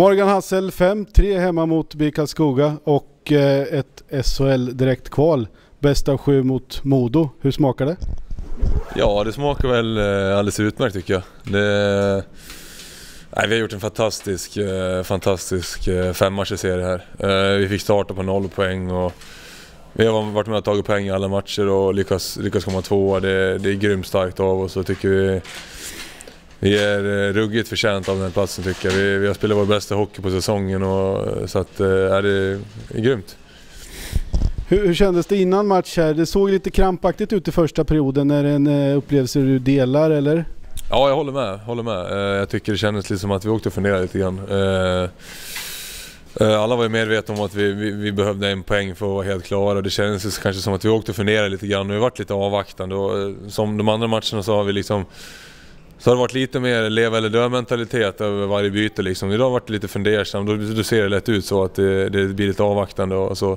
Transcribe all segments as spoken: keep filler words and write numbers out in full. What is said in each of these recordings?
Morgan Hassel fem tre hemma mot B I Karlskoga och eh, ett S H L-direktkval. Bäst av sju mot Modo. Hur smakar det? Ja, det smakar väl eh, alldeles utmärkt tycker jag. Det, nej, vi har gjort en fantastisk, eh, fantastisk eh, femmatcherserie här. Eh, vi fick starta på noll poäng och vi har varit med och tagit poäng i alla matcher och lyckas, lyckas komma tvåa. Det, det är grymt starkt av oss och tycker vi vi är ruggigt förtjänt av den här platsen tycker jag. Vi, vi har spelat vår bästa hockey på säsongen och så att eh, är det är grymt. Hur, hur kändes det innan match här? Det såg lite krampaktigt ut i första perioden. Är det en uh, upplevelse du delar eller? Ja, jag håller med. Håller med. Uh, jag tycker det kändes lite som att vi åkte och funderade lite grann. Uh, uh, alla var ju medvetna om att vi, vi, vi behövde en poäng för att vara helt klara. Det kändes kanske som att vi åkte och funderade lite grann. Och vi har varit lite avvaktande. Och, uh, som de andra matcherna så har vi liksom... Så har det varit lite mer leva eller dö mentalitet över varje byte liksom. Idag har det varit lite fundersam. Då, då ser det lätt ut så att det, det blir lite avvaktande och så.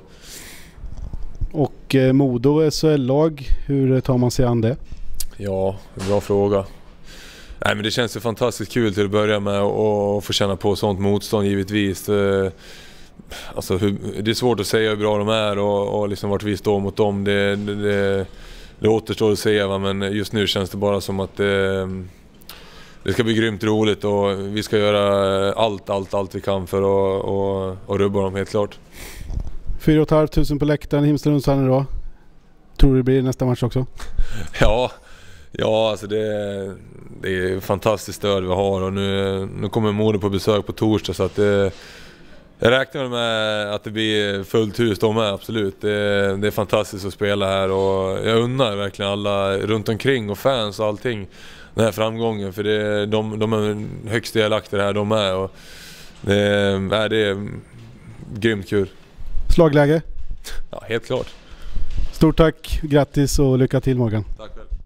Och eh, Modo S H L-lag, hur tar man sig an det? Ja, bra fråga. Nej, men det känns ju fantastiskt kul till att börja med och få känna på sånt motstånd givetvis. Alltså, hur, det är svårt att säga hur bra de är och, och liksom vart vi står mot dem. Det, det, det, det återstår att säga, va? Men just nu känns det bara som att det, det ska bli grymt roligt och vi ska göra allt, allt, allt vi kan för att och, och rubba dem helt klart. fyra och ett halvt tusen på läktaren i Himmelstalundshallen idag. Tror du det blir nästa match också? Ja, ja alltså det, det är fantastiskt stöd vi har och nu, nu kommer Modo på besök på torsdag så att det, jag räknar med att det blir fullt hus då med, absolut. Det, det är fantastiskt att spela här och jag undrar verkligen alla runt omkring och fans och allting den här framgången för det, de, de är högst delaktiga här de är och det, är, det är grymt kul. Slagläge? Ja, helt klart. Stort tack, grattis och lycka till Morgan. Tack.